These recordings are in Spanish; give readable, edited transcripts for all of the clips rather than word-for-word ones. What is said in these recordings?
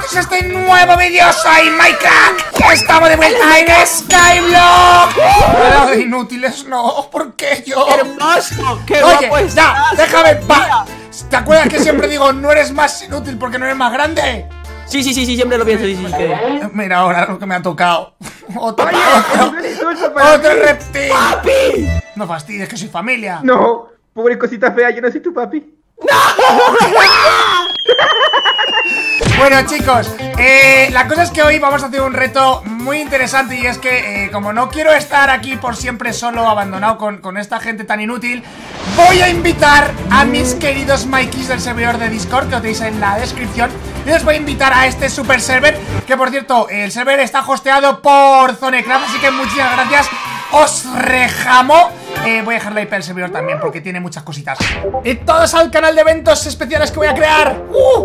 todos a este nuevo vídeo. Soy Minecraft. Estamos de vuelta en Skyblock. Pero de inútiles no, ¿por qué yo? ¡Hermoso! ¡Qué Oye, guapo ya, estás! déjame en paz. ¿Te acuerdas que siempre digo no eres más inútil porque no eres más grande? Sí, siempre lo pienso. Mira ahora lo que me ha tocado. Otro Otro reptil. ¡Papi! No fastidies, que soy familia. No, pobre cosita fea, yo no soy tu papi. Bueno, chicos, la cosa es que hoy vamos a hacer un reto muy interesante. Y es que como no quiero estar aquí por siempre solo, abandonado con esta gente tan inútil, voy a invitar a mis queridos Mikeys del servidor de Discord, que os tenéis en la descripción. Y os voy a invitar a este super server, que por cierto, el server está hosteado por Zonecraft, así que muchísimas gracias. Os rejamo. Voy a dejar la IP del servidor también porque tiene muchas cositas. Y todos al canal de eventos especiales que voy a crear.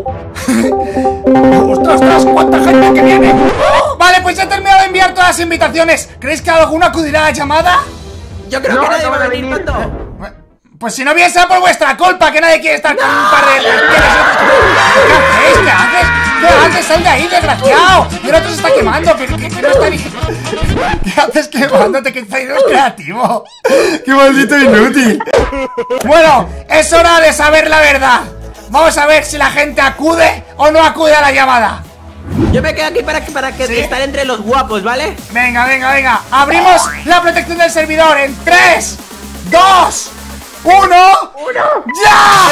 ¡Ostras! ¡Cuánta gente que viene! Vale, pues ya he terminado de enviar todas las invitaciones. ¿Creéis que alguno acudirá a la llamada? Yo creo que nadie va a venir, Pato. Pues si no viene será por vuestra culpa, que nadie quiere estar con un par de... ¿Qué haces? ¿Qué haces? ¡Sal de ahí, desgraciado! Y el otro se está quemando, que no está bien. ¿Qué haces quemándote? Que está es creativo. ¡Qué maldito inútil! Bueno, es hora de saber la verdad. Vamos a ver si la gente acude o no acude a la llamada. Yo me quedo aquí para que ¿Sí? estar entre los guapos, ¿vale? Venga. Abrimos la protección del servidor en 3, 2, 1. ¡Ya!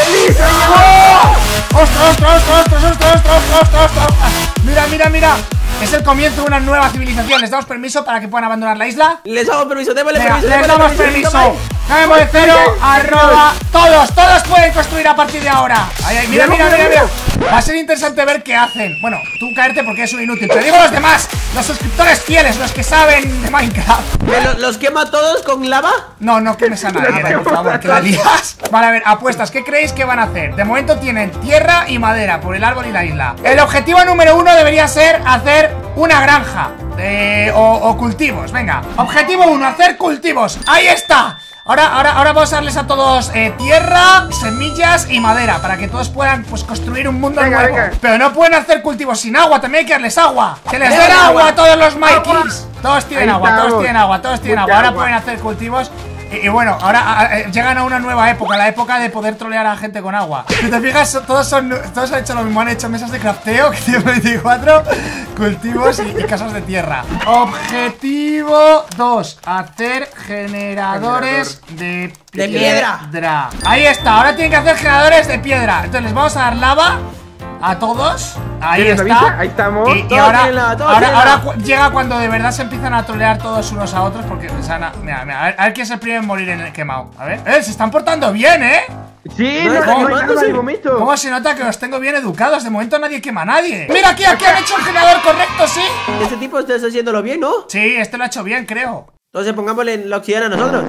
¡Ostras! Mira. Es el comienzo de una nueva civilización. ¿Les damos permiso para que puedan abandonar la isla? Les damos permiso, démosle Venga, permiso. les damos permiso. Dame de cero, arroba. Todos pueden construir a partir de ahora. Mira. Va a ser interesante ver qué hacen. Bueno, tú caerte porque es un inútil. Pero digo los demás, los suscriptores fieles, los que saben de Minecraft. ¿Los quema a todos con lava? No quemes a nadie, por favor, que la lías. Vale, a ver, apuestas, ¿qué creéis que van a hacer? De momento tienen tierra y madera por el árbol y la isla. El objetivo número 1 debería ser hacer una granja o cultivos, venga. Objetivo 1, hacer cultivos. ¡Ahí está! Ahora vamos a darles a todos tierra, semillas y madera, para que todos puedan pues construir un mundo nuevo. Venga. Pero no pueden hacer cultivos sin agua, también hay que darles agua. ¡Que les den agua a todos los Mikeys! Todos tienen agua. Ahora pueden hacer cultivos. Y bueno, ahora llegan a una nueva época, la época de poder trolear a la gente con agua. Si te fijas, todos han hecho lo mismo, han hecho mesas de crafteo, que tiene 24, cultivos y casas de tierra. Objetivo 2, hacer generadores de piedra. Ahí está, ahora tienen que hacer generadores de piedra. Entonces les vamos a dar lava a todos. Ahí está. Ahí estamos. Y ahora llega cuando de verdad se empiezan a trolear todos unos a otros. Porque mira, a ver quién es el primero en morir en el quemado. A ver, se están portando bien, Sí, No, no hay nada de momento. ¿Cómo se nota que los tengo bien educados? De momento nadie quema a nadie. Mira, aquí han hecho un generador correcto, ¿sí? Ese tipo está haciéndolo bien, ¿no? Sí, este lo ha hecho bien, creo. Entonces pongámosle la obsidiana a nosotros.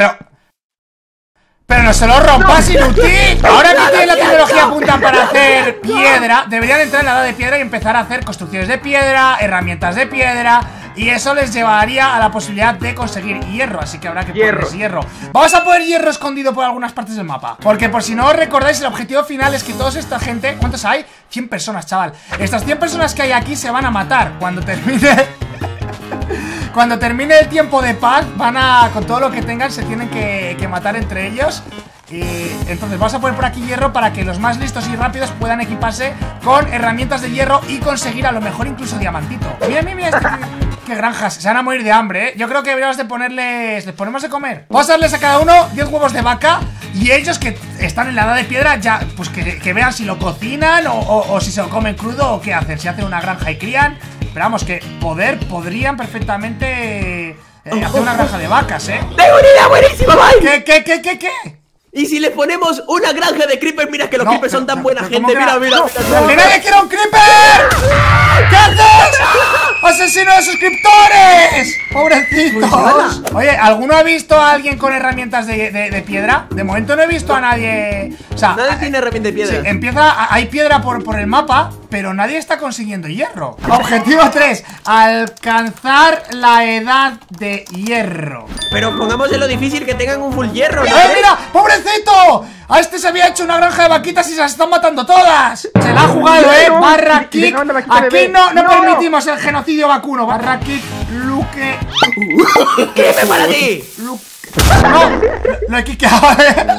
Pero no se lo rompas, inútil. Ahora que tienen la tecnología punta para hacer piedra, deberían entrar en la edad de piedra y empezar a hacer construcciones de piedra, herramientas de piedra. Y eso les llevaría a la posibilidad de conseguir hierro. Así que habrá que ponerles hierro. Vamos a poner hierro escondido por algunas partes del mapa, porque por si no os recordáis, el objetivo final es que toda esta gente... ¿Cuántos hay? 100 personas, chaval. Estas 100 personas que hay aquí se van a matar cuando termine... Cuando termine el tiempo de paz, con todo lo que tengan, se tienen que matar entre ellos. Y entonces vamos a poner por aquí hierro para que los más listos y rápidos puedan equiparse con herramientas de hierro y conseguir a lo mejor incluso diamantito. Mira, qué granjas, se van a morir de hambre, Yo creo que deberíamos de ponerles... ¿Les ponemos de comer? Vamos a darles a cada uno 10 huevos de vaca. Y ellos que están en la edad de piedra, ya, pues que vean si lo cocinan o si se lo comen crudo o qué hacen. Si hacen una granja y crían. Pero vamos, que podrían perfectamente hacer una granja de vacas, ¡Tengo una idea buenísima, Mike! ¿Qué? Y si le ponemos una granja de creepers, mira que los creepers son tan buena gente, mira. ¡Que nadie quiere un creeper! ¿Qué haces? ¡Asesino de suscriptores! ¡Pobrecitos! Oye, ¿alguno ha visto a alguien con herramientas de piedra? De momento no he visto a nadie. O sea, nadie tiene herramienta de piedra. Sí, hay piedra por el mapa, pero nadie está consiguiendo hierro. Objetivo 3, alcanzar la edad de hierro. Pero pongamos en lo difícil que tengan un full hierro, ¿no? Mira! ¡Pobrecito! A este se había hecho una granja de vaquitas y se las están matando todas. Se la ha jugado, barra kick. Aquí no permitimos el genocidio vacuno. Barra kick, Luke. ¡Cripe para ti! No, lo he kickeado,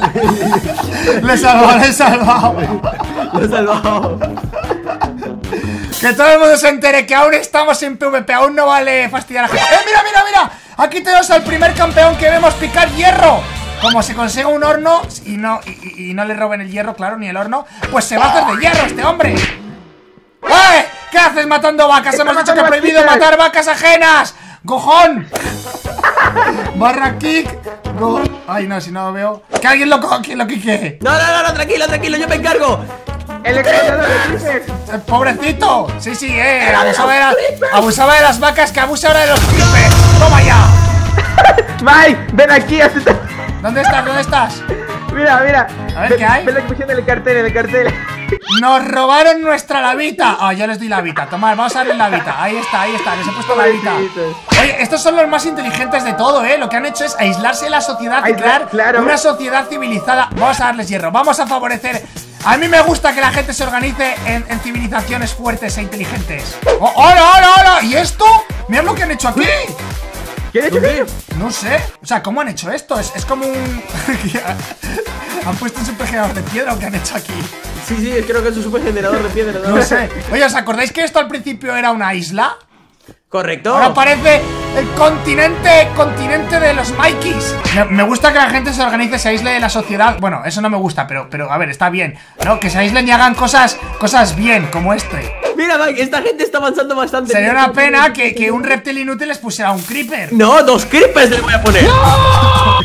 Le he salvado. Lo he salvado. Que todo el mundo se entere que aún estamos en PvP. Aún no vale fastidiar a la gente. ¡Mira! Aquí tenemos al primer campeón que vemos picar hierro. Como se consiga un horno y no le roben el hierro, claro, ni el horno, pues se va a hacer de hierro este hombre. ¿Qué haces matando vacas? Hemos dicho que es prohibido matar vacas ajenas. ¡Gojón! Barra kick. Ay, no, si no lo veo. Que alguien lo coja, quien lo quique. No, tranquilo, yo me encargo. El explotador de creeper. Pobrecito. Sí, abusaba de las vacas, que abusa ahora de los creepers. ¡Toma ya! Mike, ven aquí, ¿Dónde estás? Mira. A ver, ¿qué hay? Ven la que pusieron en el cartel. Nos robaron nuestra lavita. Yo les doy lavita. Tomad, vamos a darle lavita. Ahí está, les he puesto lavita. Oye, estos son los más inteligentes de todo, Lo que han hecho es aislarse de la sociedad y crear una sociedad civilizada. Vamos a darles hierro, vamos a favorecer. A mí me gusta que la gente se organice en civilizaciones fuertes e inteligentes. ¡Hola! ¿Y esto? Mirad lo que han hecho aquí. ¿Qué han hecho aquí? No sé, o sea, ¿cómo han hecho esto? Es como un... ¿Han puesto un supergenerador de piedra o qué han hecho aquí? Sí, creo que es un supergenerador de piedra, no sé. Oye, ¿os acordáis que esto al principio era una isla? Correcto. Ahora parece el continente de los Mikeys. Me gusta que la gente se organice, se aísle de la sociedad. Bueno, eso no me gusta, pero a ver, está bien, ¿no? Que se aíslen y hagan cosas bien, como este. Mira, Mike, esta gente está avanzando bastante. Sería una pena que un reptil inútil les pusiera un creeper. No, 2 creepers le voy a poner. ¡No!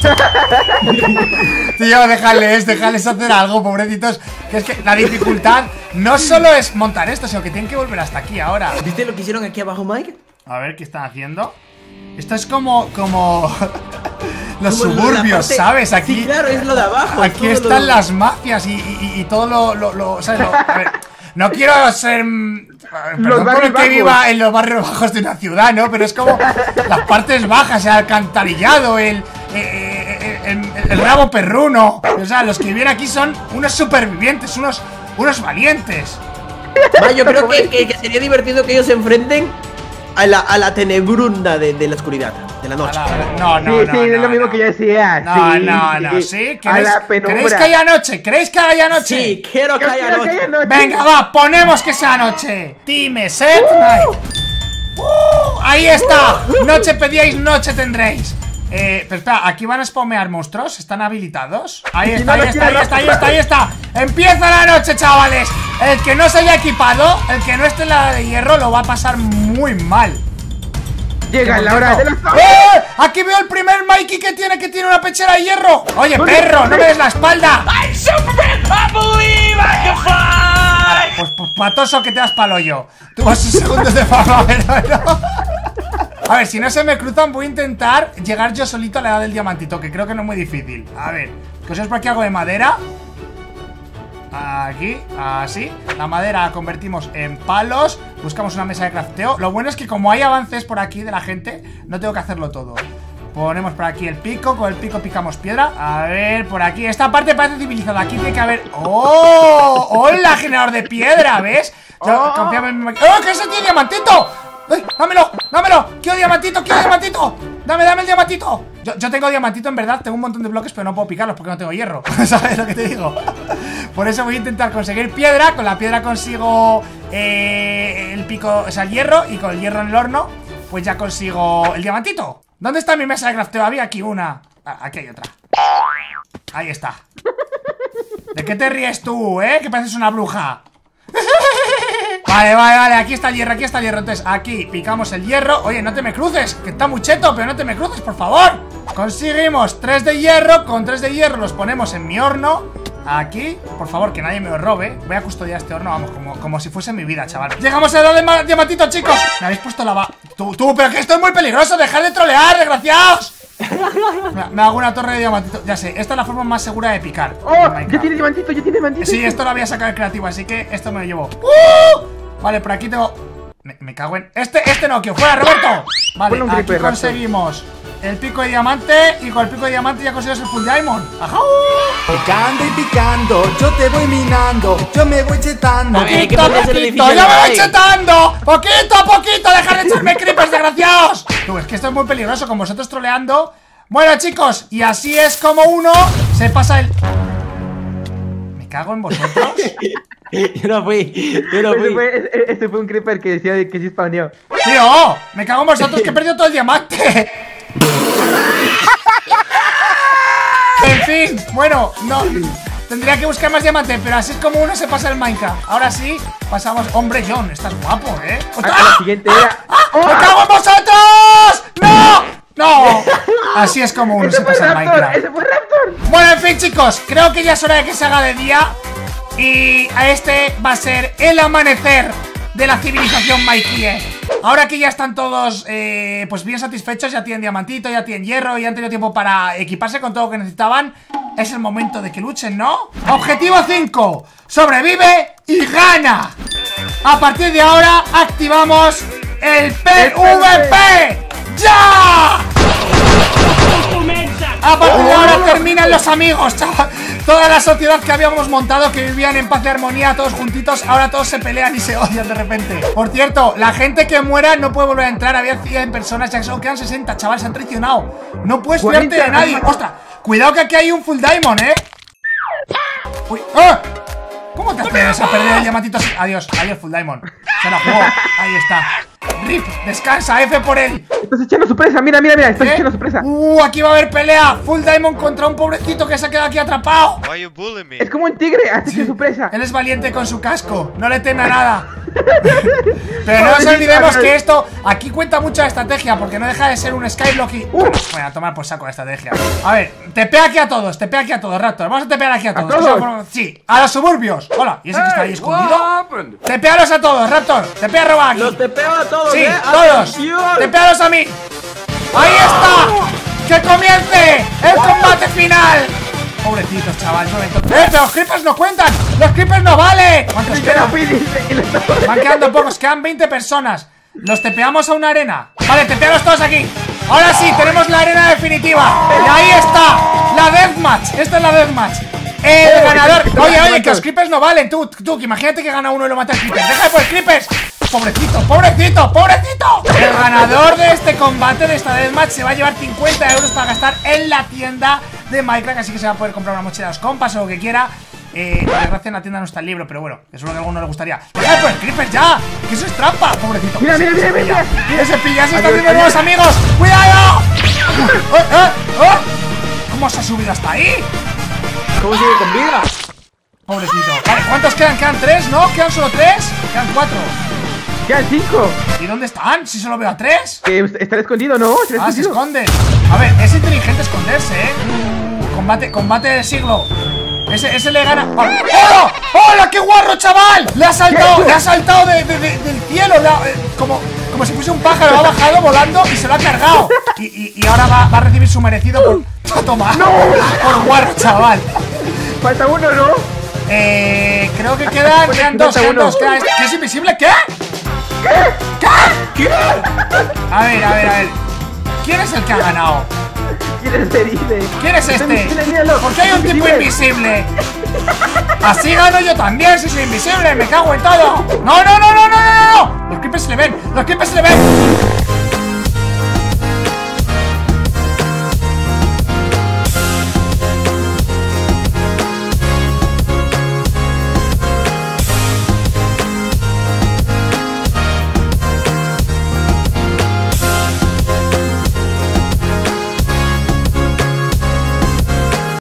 Tío, déjales hacer algo, pobrecitos. Que es que la dificultad no solo es montar esto, sino que tienen que volver hasta aquí ahora. ¿Viste lo que hicieron aquí abajo, Mike? A ver, ¿qué están haciendo? Esto es como los como suburbios, parte... ¿sabes? Aquí, sí, claro, es lo de abajo. Aquí están las mafias y todo ¿sabes? A ver, no quiero ser... Perdón por el que viva en los barrios bajos de una ciudad, ¿no? Pero es como las partes bajas, el alcantarillado, el rabo perruno. O sea, los que viven aquí son unos supervivientes, unos valientes. Yo creo que sería divertido que ellos se enfrenten a la tenebrunda de la oscuridad, de la noche. No, es lo mismo que yo decía. No, ¿sí? ¿Queréis que haya noche? ¿Queréis que haya noche? Sí, quiero que haya noche. Venga, va, ponemos que sea noche. Time, set, night. Ahí está. Noche pedíais, noche tendréis. Pero espera, aquí van a spamear monstruos. ¿Están habilitados? Ahí está. Empieza la noche, chavales. El que no se haya equipado, el que no esté en la de hierro, lo va a pasar muy mal. Llega la hora de los... Aquí veo el primer Mikey que tiene una pechera de hierro. Oye, perro, no me des la espalda. I'm Superman, I believe I can fly. Pues patoso que te das palo yo. Tú vas 6 segundos de fama, pero... A ver, si no se me cruzan, voy a intentar llegar yo solito a la edad del diamantito, que creo que no es muy difícil. A ver, cosas por aquí hago de madera. Aquí, así. La madera la convertimos en palos. Buscamos una mesa de crafteo. Lo bueno es que como hay avances por aquí de la gente, no tengo que hacerlo todo. Ponemos por aquí el pico. Con el pico picamos piedra. A ver, por aquí. Esta parte parece civilizada. Aquí tiene que haber... ¡Oh! ¡Hola, generador de piedra! ¿Ves? Yo confiaba en mi... ¡Oh, que ese tiene diamantito! ¡Ay, dámelo! ¡Quiero diamantito! ¡Dame el diamantito! Yo tengo diamantito, en verdad. Tengo un montón de bloques, pero no puedo picarlos porque no tengo hierro. ¿Sabes lo que te digo? Por eso voy a intentar conseguir piedra. Con la piedra consigo el pico, o sea, el hierro. Y con el hierro en el horno, pues ya consigo el diamantito. ¿Dónde está mi mesa de crafteo? Había aquí una. Aquí hay otra. Ahí está. ¿De qué te ríes tú, que pareces una bruja? Vale, aquí está el hierro, Entonces aquí picamos el hierro. Oye, no te me cruces, que está muy cheto, pero no te me cruces, por favor. Conseguimos 3 de hierro. Con 3 de hierro los ponemos en mi horno. Aquí, por favor, que nadie me lo robe. Voy a custodiar este horno, vamos, como si fuese mi vida, chaval. Llegamos a la edad de diamantito, chicos. Me habéis puesto la Tú, pero que esto es muy peligroso. Dejad de trolear, desgraciados. Me hago una torre de diamantito. Ya sé, esta es la forma más segura de picar. ¡Oh! Ya tiene diamantito. Sí, esto lo voy a sacar el creativo, así que esto me lo llevo. Vale, por aquí tengo... Me cago en... Este no, que fuera, Roberto. Vale, Ponle un aquí creeper, conseguimos el pico de diamante. Y con el pico de diamante ya conseguimos el full diamond. ¡Ajá! Picando y picando, yo te voy minando, yo me voy chetando. A ver, hay que Poquito a ponerse el poquito, edificio yo me voy ahí. chetando. Poquito a poquito, dejar de echarme creepers, desgraciados. Tú, es que esto es muy peligroso con vosotros troleando. Bueno, chicos, y así es como uno se pasa el... Me cago en vosotros. Yo no fui, yo no fui. Este fue un creeper que decía que sí spawneó. Tío, me cago en vosotros que he perdido todo el diamante. En fin, bueno, no... Tendría que buscar más diamante, pero así es como uno se pasa el Minecraft. Ahora sí, pasamos... Hombre, John, estás guapo, ¿eh? La siguiente era... ¡Me cago en vosotros! ¡No! ¡No! Así es como uno se ¡Ese fue pasa el Raptor! Minecraft. ¡Ese fue Raptor! Bueno, en fin, chicos, creo que ya es hora de que se haga de día. Y a este va a ser el amanecer de la civilización Mikey. Ahora que ya están todos pues bien satisfechos, ya tienen diamantito, ya tienen hierro, ya han tenido tiempo para equiparse con todo lo que necesitaban, es el momento de que luchen, ¿no? Objetivo 5, sobrevive y gana. A partir de ahora activamos el PvP. ¡Ya! A partir de ahora terminan los amigos, chaval. Toda la sociedad que habíamos montado, que vivían en paz y armonía, todos juntitos, ahora todos se pelean y se odian de repente. Por cierto, la gente que muera no puede volver a entrar. Había 100 personas, ya que solo quedan 60, chaval, se han traicionado. No puedes fiarte de nadie. ¡Ostras! Cuidado que aquí hay un full diamond, Uy, ¡ah! ¿Cómo te atreves a perder el diamantito así? Adiós, adiós full diamond. Se la jugó, ahí está. RIP, descansa, F por él. Estás echando su presa, mira, estás echando su presa. Aquí va a haber pelea. Full diamond contra un pobrecito que se ha quedado aquí atrapado. Why you bullying me? Es como un tigre, has hecho su presa. Él es valiente con su casco, no le teme a nada. Pero no nos olvidemos que esto aquí cuenta mucha estrategia, porque no deja de ser un skyblock y... Voy a tomar por saco la estrategia. A ver, tepea aquí a todos, Raptor. Vamos a tepear aquí a todos. todos? Sí, a los suburbios. Hola, ¿y ese que está ahí escondido? Tepealos a todos, Raptor. Tepea roba aquí. Los tepeo a todos, Sí, todos. ¡Atención! Tepealos a mí. ¡Ahí está! ¡Que comience el combate final! Pobrecitos, chaval, un momento. Pero los creepers no cuentan. Los creepers no valen. ¿Cuántos quedan? Van quedando pocos, quedan 20 personas. Los tepeamos a una arena. Vale, tepealos todos aquí. Ahora sí, tenemos la arena definitiva. Y ahí está, la deathmatch. Esta es la deathmatch. El ganador. Oye, que los creepers no valen. Tú, que imagínate que gana uno y lo mata el creeper. Deja de poner creepers. Pobrecito. El ganador de este combate, de esta deathmatch, se va a llevar 50 euros para gastar en la tienda de Minecraft. Así que se va a poder comprar una mochila de los compas o lo que quiera. Por desgracia en la tienda no está el libro, pero bueno, eso es lo que a alguno le gustaría. ¡Deja de poner creepers ya! ¡Que eso es trampa! Pobrecito. Mira. ¡Ese pilla! ¡Se está haciendo nuevos amigos! ¡Cuidado! ¿Cómo se ha subido hasta ahí? ¿Cómo sigue con vida? Pobrecito. Vale, ¿cuántos quedan? ¿Quedan 3? ¿No? ¿Quedan solo 3? Quedan 4. Quedan 5. ¿Y dónde están? Si solo veo a 3. ¿Estará escondido, no? Se esconden. A ver, es inteligente esconderse, Combate del siglo. Ese le gana. ¡Hola! ¡Hola! ¡Qué guarro, chaval! Le ha saltado del cielo. Como si fuese un pájaro. Ha bajado volando y se lo ha cargado. Y ahora va a recibir su merecido por... Toma. ¡No! Por guarro, chaval. Falta uno, ¿no? Creo que quedan dos. ¿Qué es invisible? ¿Qué? ¿Qué? A ver. ¿Quién es el que ha ganado? ¿Quién es Erice? ¿Quién es este? Míralo. ¿Por qué hay un tipo invisible? Así gano yo también si soy invisible, me cago en todo. No.